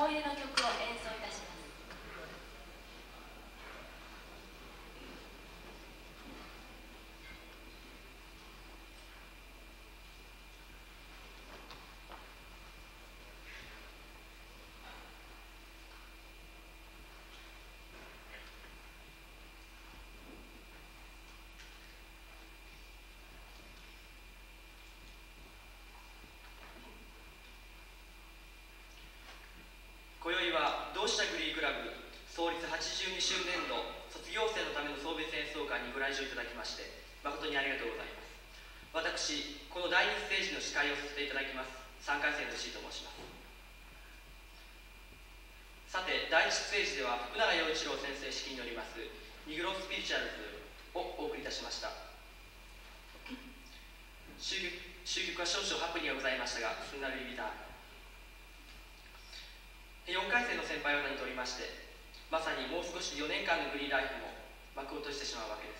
思い出の曲を演奏いたします。 今宵は同志社グリークラブ創立82周年度卒業生のための送別演奏会にご来場いただきまして誠にありがとうございます。私この第2ステージの司会をさせていただきます3回生の石井と申します。さて第1ステージでは福永陽一郎先生指揮によりますニグロスピリチュアルズをお送りいたしました。終曲は少々ハプニングがございましたがすんなりリターン4回生の先輩方にとりましてまさにもう少し4年間のグリーライフも幕を閉じてしまうわけです。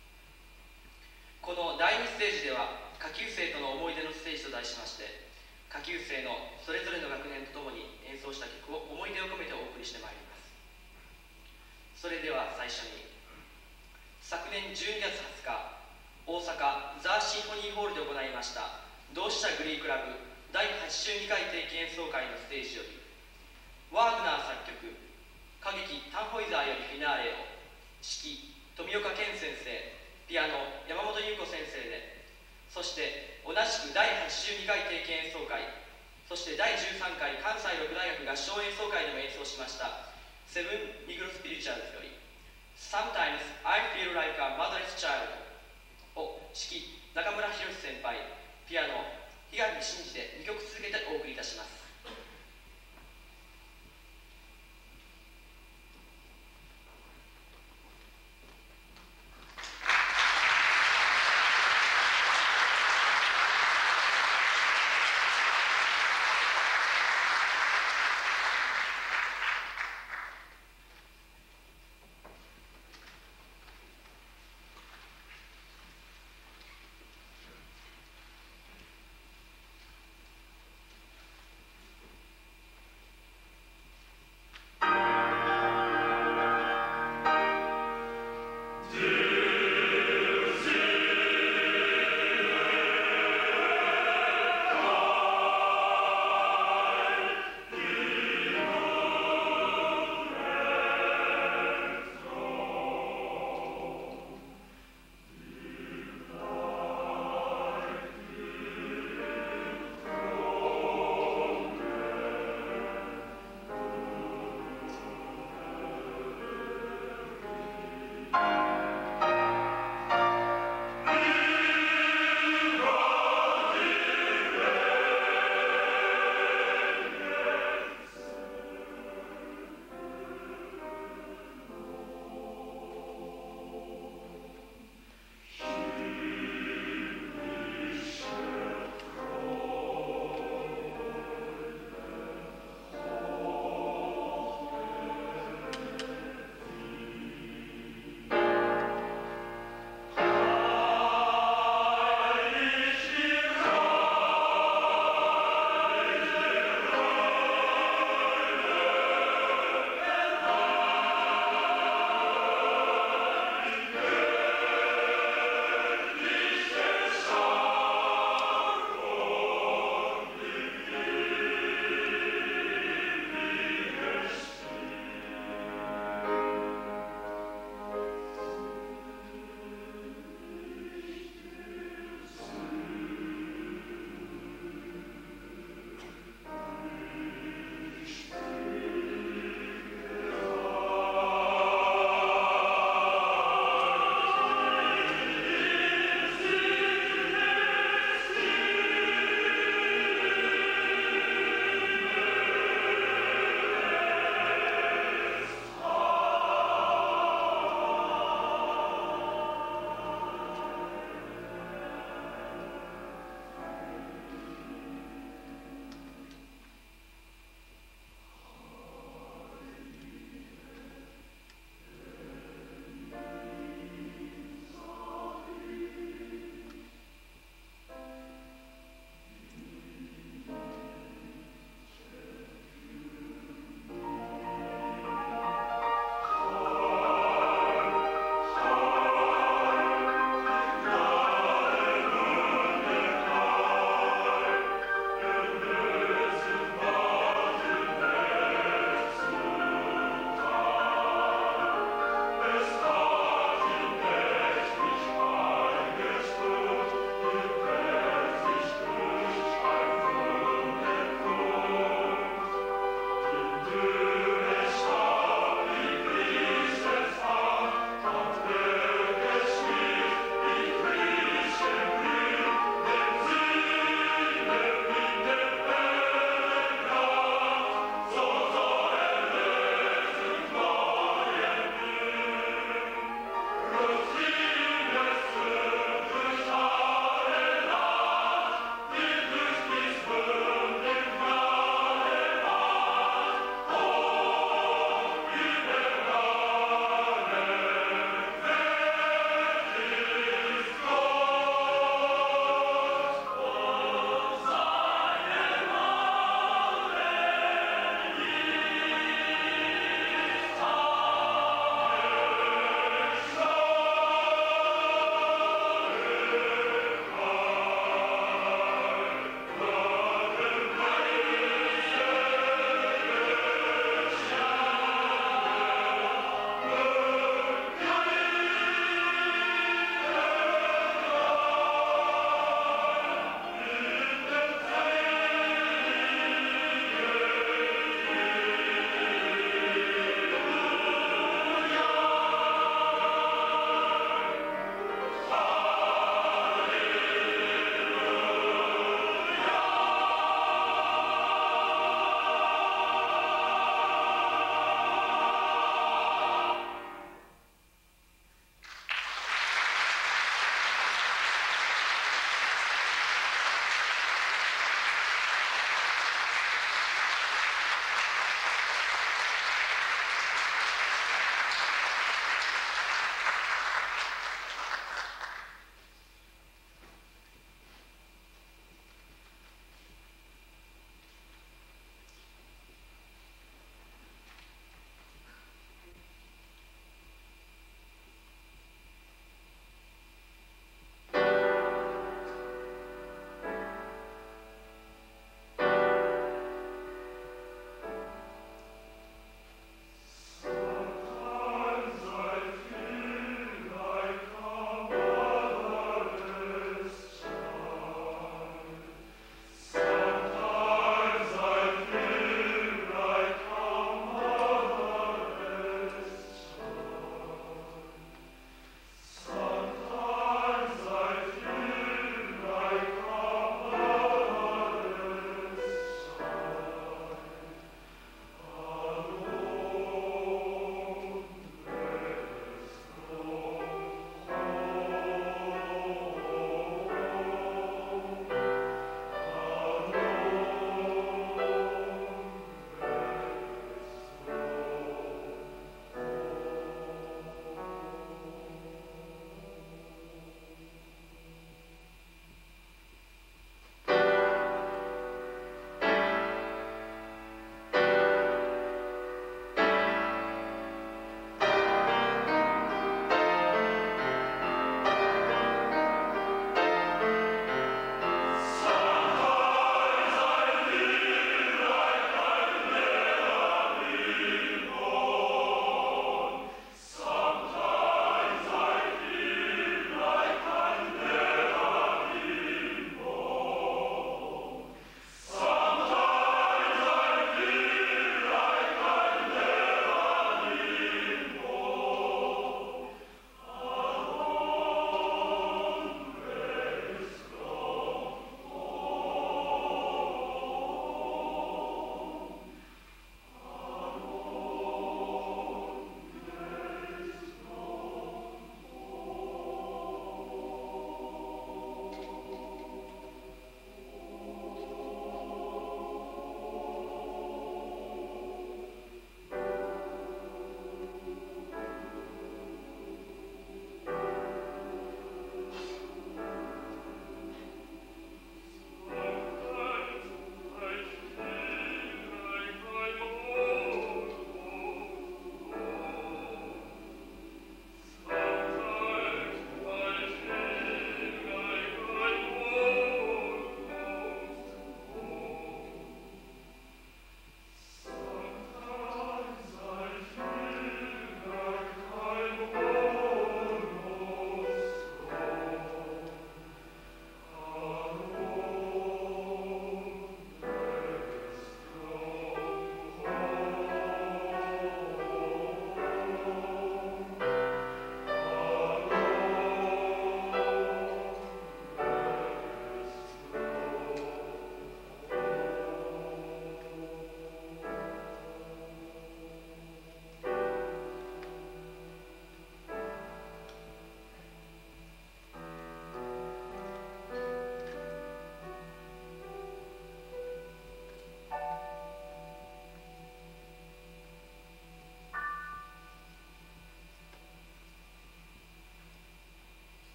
この第2ステージでは下級生との思い出のステージと題しまして下級生のそれぞれの学年とともに演奏した曲を思い出を込めてお送りしてまいります。それでは最初に昨年12月20日大阪ザ・シンフォニーホールで行いました同志社グリークラブ第82回定期演奏会のステージよりワーグナー作曲歌劇タンホイザーよりフィナーレを指揮富岡健先生ピアノ山本優子先生でそして同じく第82回定期演奏会そして第13回関西六大学合唱演奏会でも演奏しましたセブン・ニグロスピリチュアルズより Sometimes I feel like a motherless child を指揮中村博先輩ピアノ檜垣真嗣で2曲続けてお送りいたします。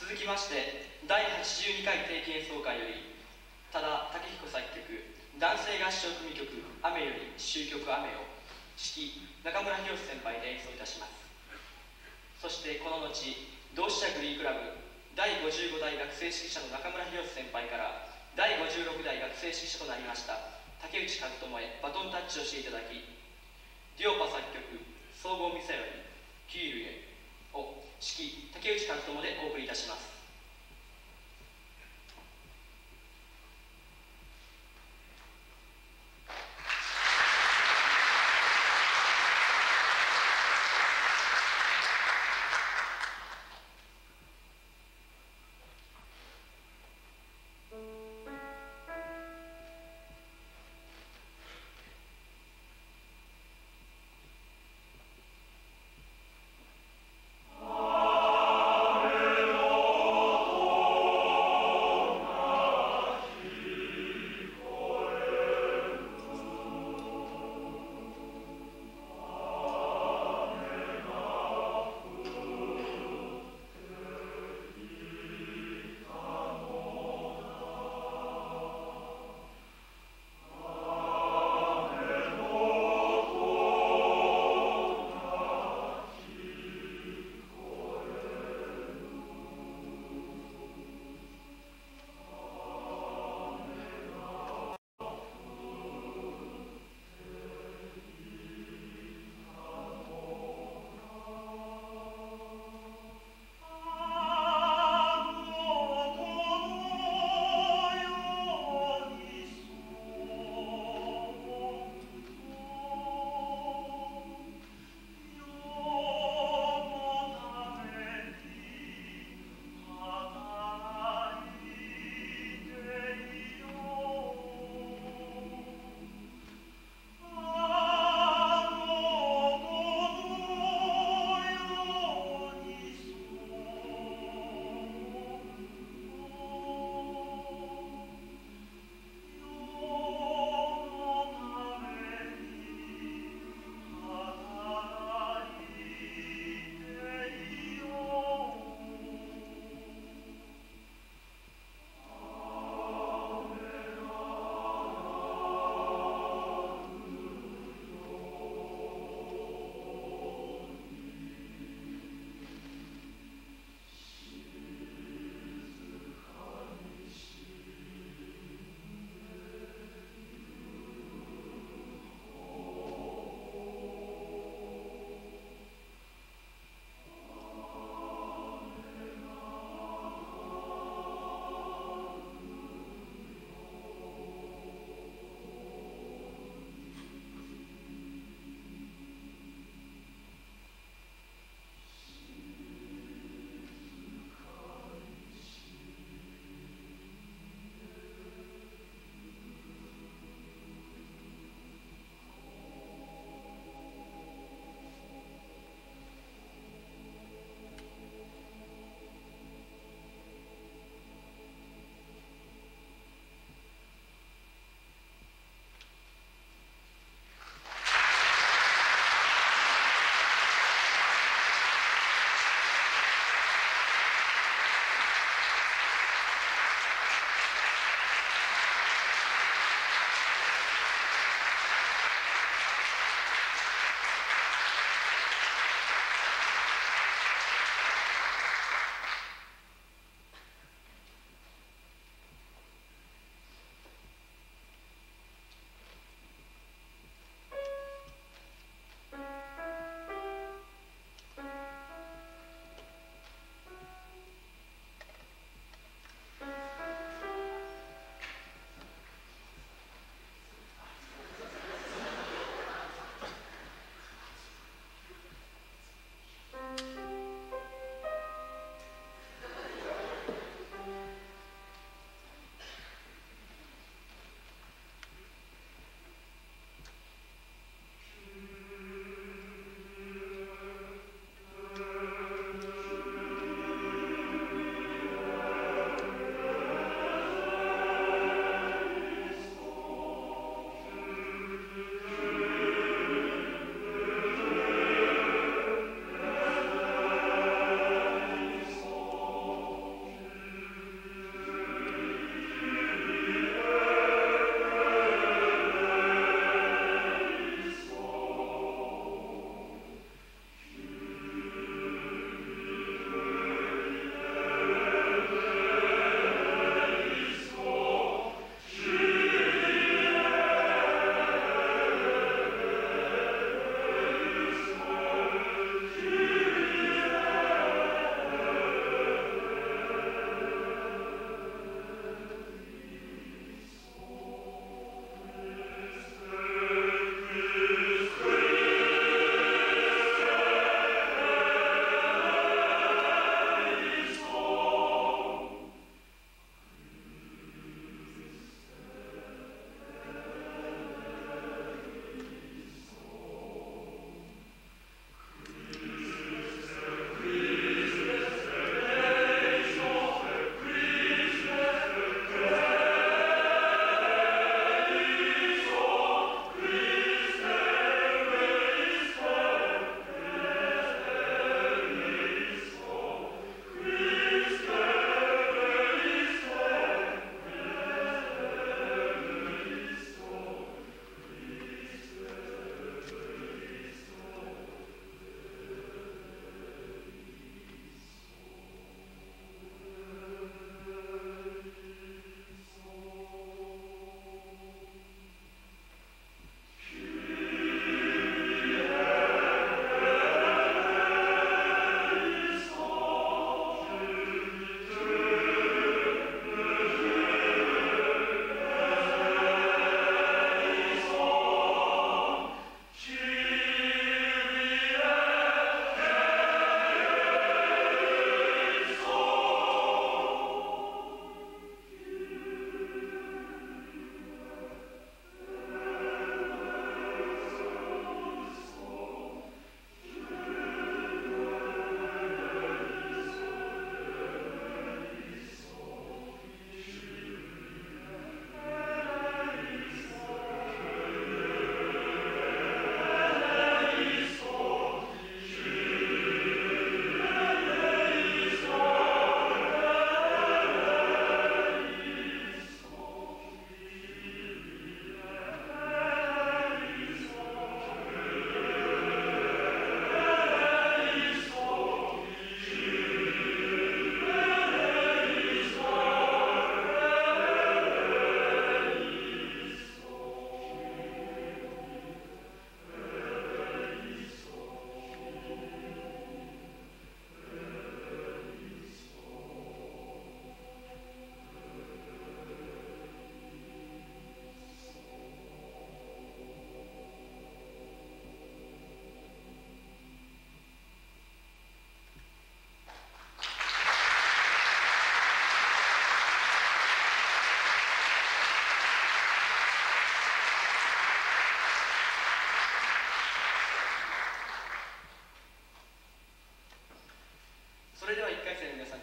続きまして第82回定期演奏会より多田武彦作曲男性合唱組曲「雨」より終曲「雨」を指揮中村博先輩で演奏いたします。そしてこの後同志社グリークラブ第55代学生指揮者の中村博先輩から第56代学生指揮者となりました竹内和智へバトンタッチをしていただき、ディオパ作曲「総合ミサよりキールへ」を指揮竹内和智でお送りいたします。 Alleluia.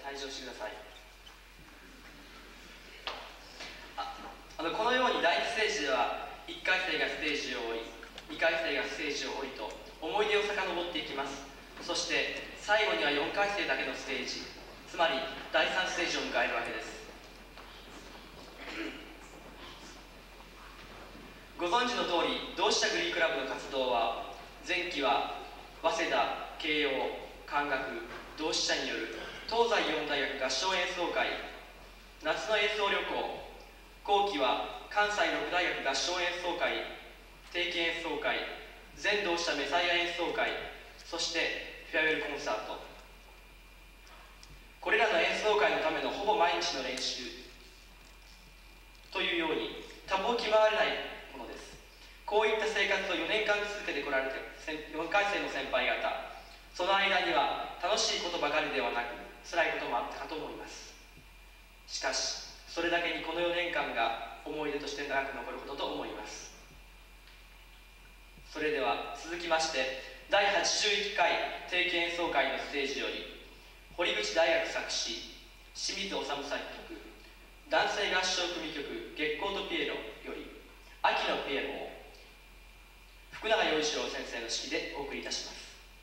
退場してください。このように第1ステージでは1回生がステージを降り、2回生がステージを降りと思い出を遡っていきます。そして最後には4回生だけのステージ、つまり第3ステージを迎えるわけです。ご存知の通り、同志社グリークラブの活動は前期は早稲田、慶応、関学、同志社による東西4大学合唱演奏会、夏の演奏旅行、後期は関西6大学合唱演奏会、定期演奏会、全同志社メサイア演奏会、そしてフェアウェルコンサート、これらの演奏会のためのほぼ毎日の練習というように多忙極まれないものです。こういった生活を4年間続けてこられて4回生の先輩方、その間には楽しいことばかりではなく辛いこともあったかと思います。しかしそれだけにこの4年間が思い出として長く残ることと思います。それでは続きまして第81回定期演奏会のステージより堀口大学作詞、清水治作曲、男性合唱組曲月光とピエロより秋のピエロを福永陽一郎先生の指揮でお送りいたします。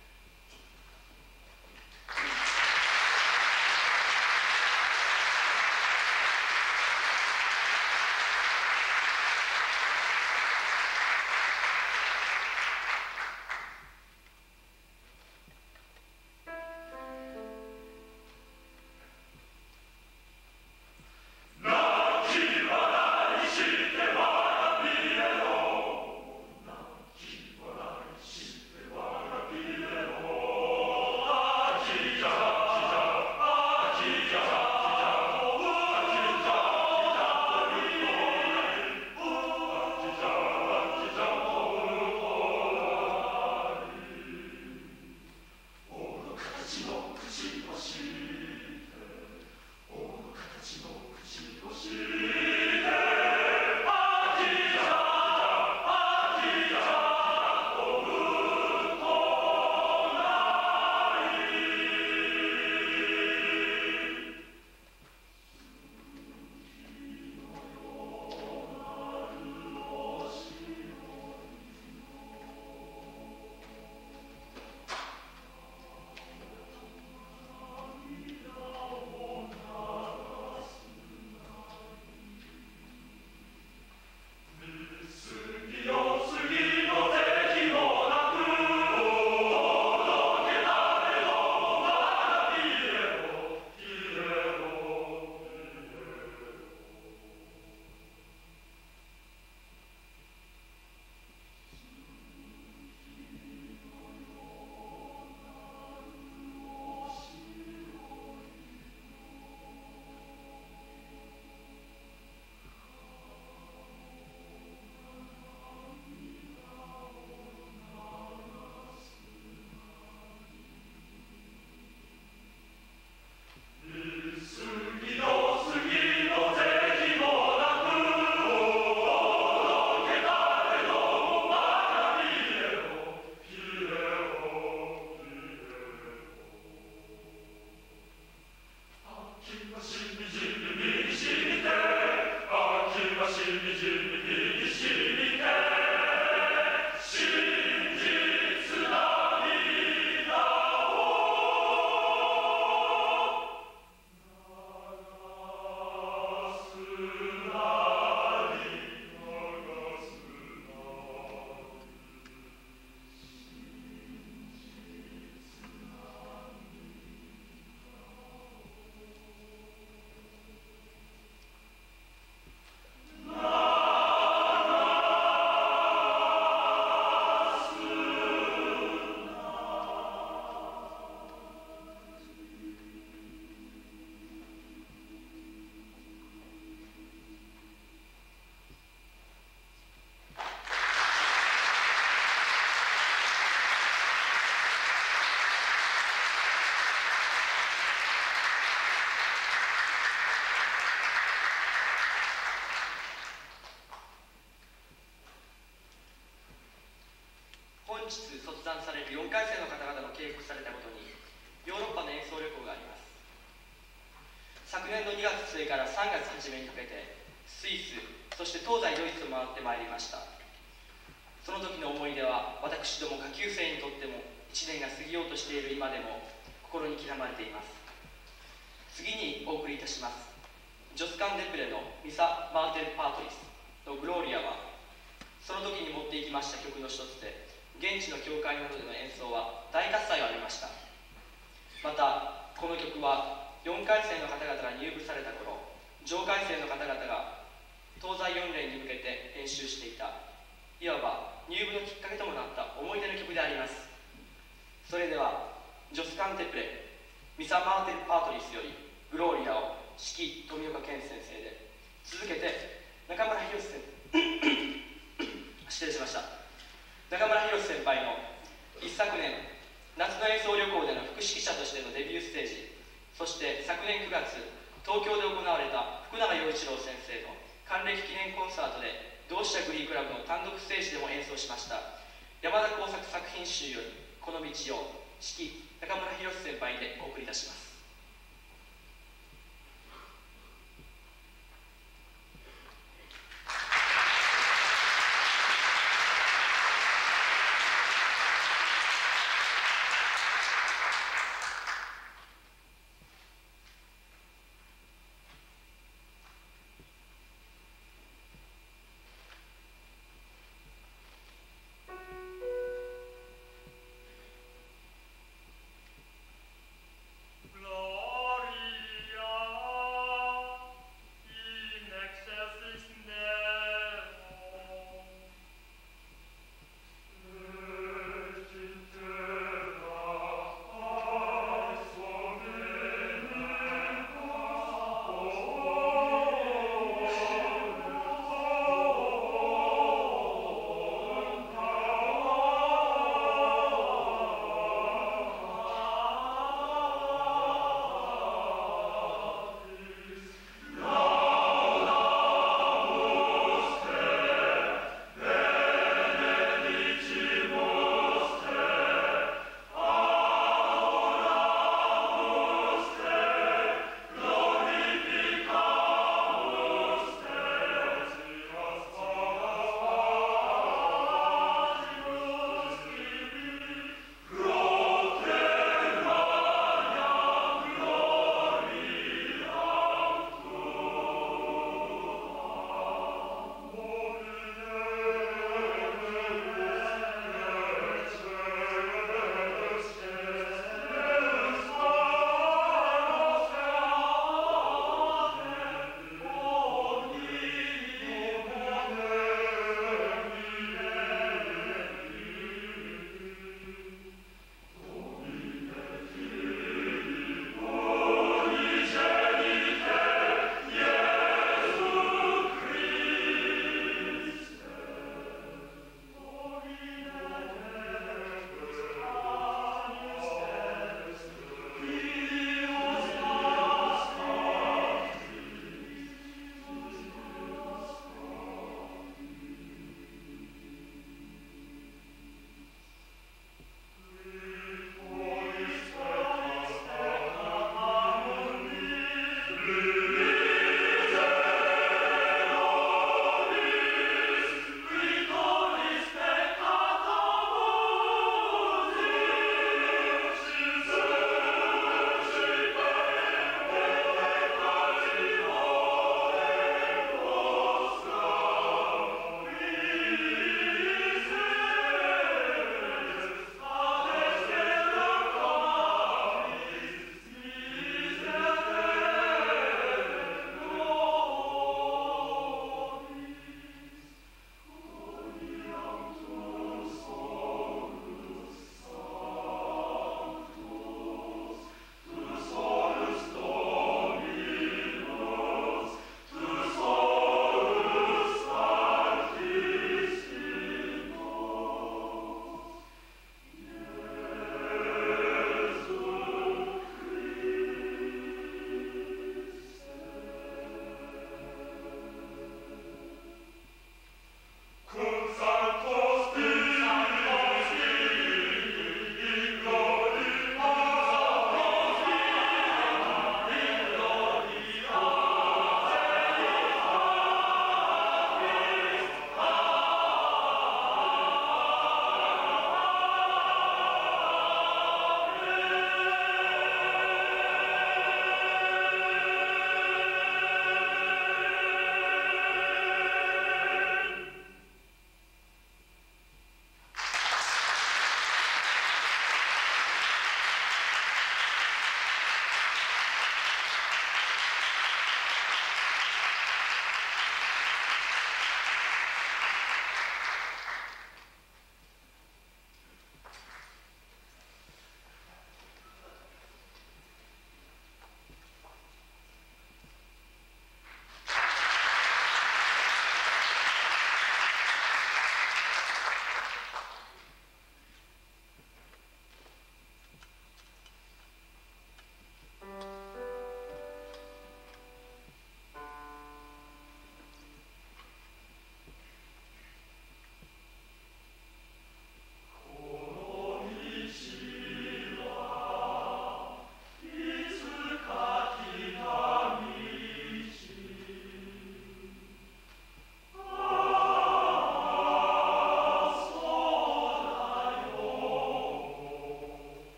本日卒団される4回生の方々の警告されたことにヨーロッパの演奏旅行があります。 末から3月初めにかけてスイス、そして東西ドイツを回ってまいりました。その時の思い出は私ども下級生にとっても1年が過ぎようとしている今でも心に刻まれています。次にお送りいたします。ジョスカン・デプレのミサ・マーテル・パートリスのグローリアは、その時に持っていきました曲の一つで、現地の教会などでの演奏は大喝采を浴びました。またこの曲は4回生の方々が入部された頃、上回生の方々が東西4連に向けて練習していた、いわば入部のきっかけともなった思い出の曲であります。それではジョスカン・テプレミサ・マーテル・パートリスよりグローリアを指揮富岡健先生で、続けて中村博先失礼しました。中村博先輩の一昨年夏の演奏旅行での副指揮者としてのデビューステージ、そして昨年9月東京で行われた福永陽一郎先生の還暦記念コンサートで同志社グリークラブの単独ステージでも演奏しました山田耕作作品集よりこの道を指揮中村博先輩でお送りいたします。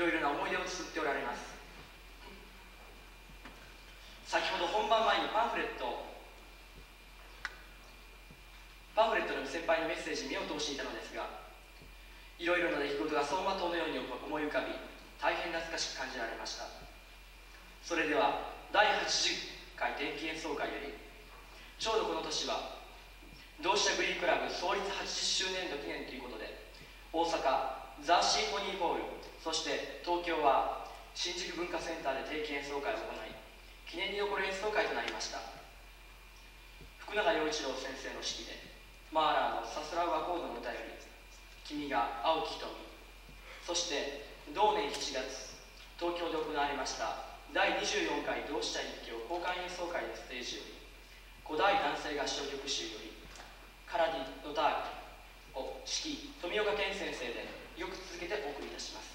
ろいろな思い出を綴っておられます。先ほど本番前にパンフレットの先輩のメッセージに目を通していたのですが、いろいろな出来事が走馬灯のように思い浮かび、大変懐かしく感じられました。それでは第80回電気演奏会より、ちょうどこの年は同志社グリークラブ創立80周年度記念ということで、大阪ザ・シンフォニーホール、そして東京は新宿文化センターで定期演奏会を行い、記念に残る演奏会となりました。福永陽一郎先生の指揮でマーラーのさすらうアコードの歌より君が青き瞳、そして同年7月東京で行われました第24回同志社一挙交換演奏会のステージより、古代男性合唱曲集よりカラディ・ノターグを指揮富岡健先生でよく続けてお送りいたします。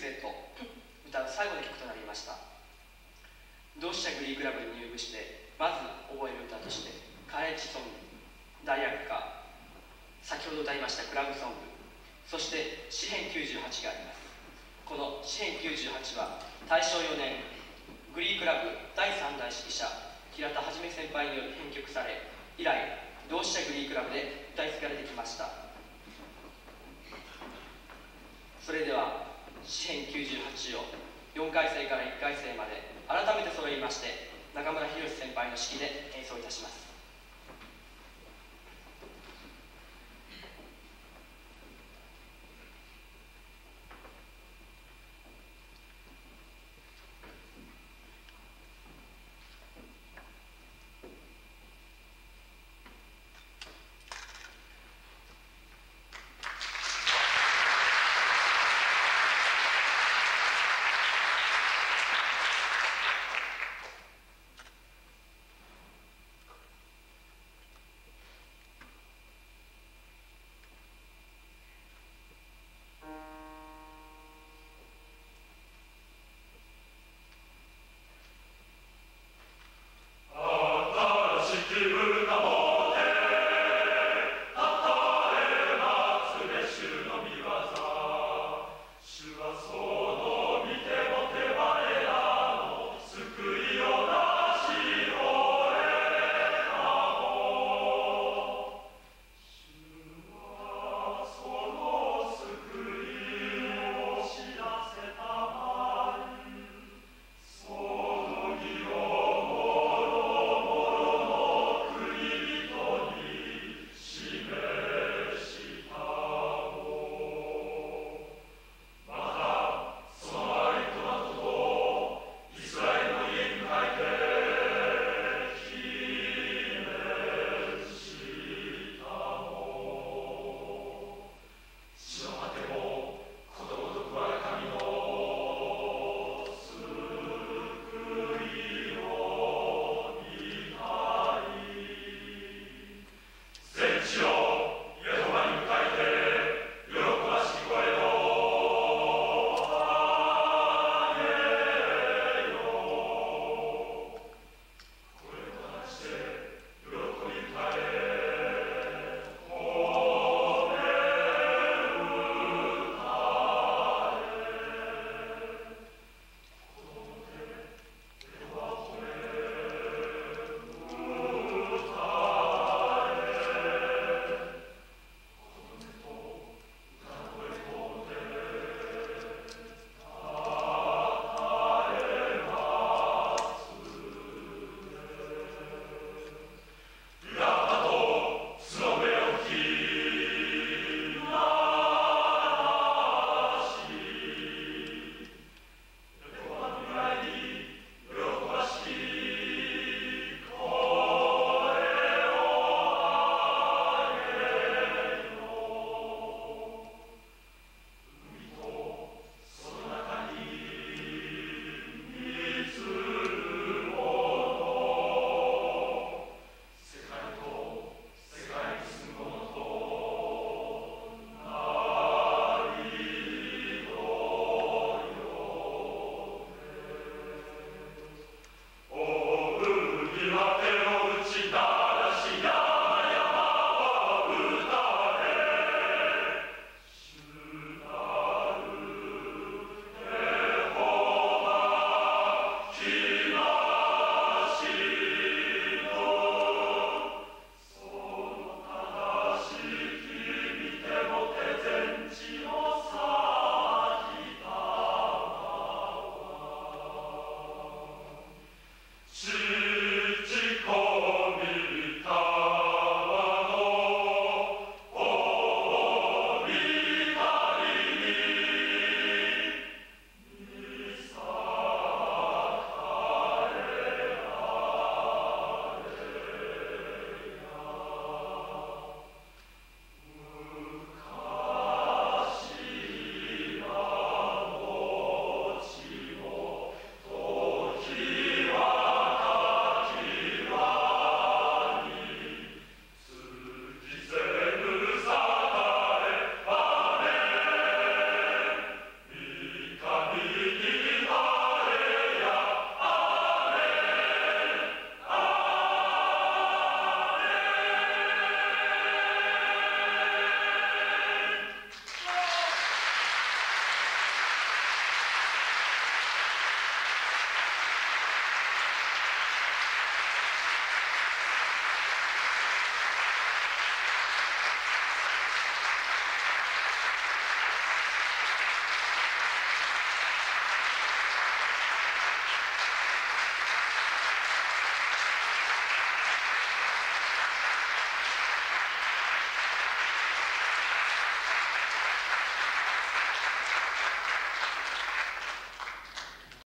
生と歌う最後の曲となりました。同志社グリークラブに入部してまず覚える歌としてカレッジソング、大学歌、先ほど歌いましたクラブソング、そして詩編98があります。この詩編98は大正4年グリークラブ第3代指揮者平田一先輩により編曲され、以来同志社グリークラブで歌い継がれてきました。それでは詩編98を4回生から1回生まで改めて揃いまして中村博先輩の指揮で演奏いたします。